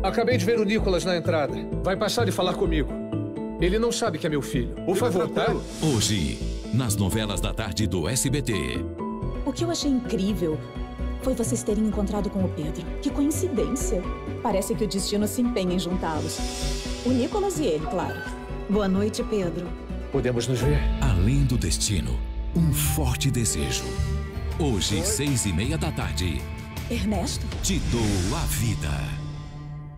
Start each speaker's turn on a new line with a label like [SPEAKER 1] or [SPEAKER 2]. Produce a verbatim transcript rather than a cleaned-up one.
[SPEAKER 1] Acabei de ver o Nicolas na entrada. Vai passar e falar comigo. Ele não sabe que é meu filho. Por favor, tá?
[SPEAKER 2] Hoje, nas novelas da tarde do S B T.
[SPEAKER 3] O que eu achei incrível foi vocês terem encontrado com o Pedro. Que coincidência. Parece que o destino se empenha em juntá-los. O Nicolas e ele, claro.
[SPEAKER 4] Boa noite, Pedro.
[SPEAKER 1] Podemos nos ver?
[SPEAKER 2] Além do destino, um forte desejo. Hoje, seis e meia da tarde.
[SPEAKER 3] Ernesto?
[SPEAKER 2] Te dou a vida.